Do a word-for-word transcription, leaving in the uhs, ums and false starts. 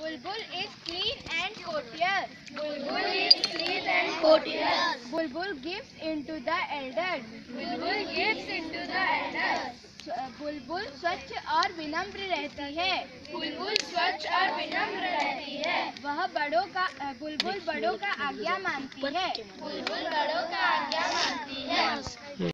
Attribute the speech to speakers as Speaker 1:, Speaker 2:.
Speaker 1: Bulbul is clean and courteous.
Speaker 2: Bulbul is clean and courteous.
Speaker 1: Bulbul gives into the elders.
Speaker 2: Bulbul gives into the elders.
Speaker 1: बुलबुल स्वच्छ और विनम्र रहती है.
Speaker 2: बुलबुल स्वच्छ और विनम्र रहती है.
Speaker 1: वह बड़ों का बुलबुल बड़ों का आज्ञा मानती है.
Speaker 2: बुलबुल बड़ों का आज्ञा मानती है.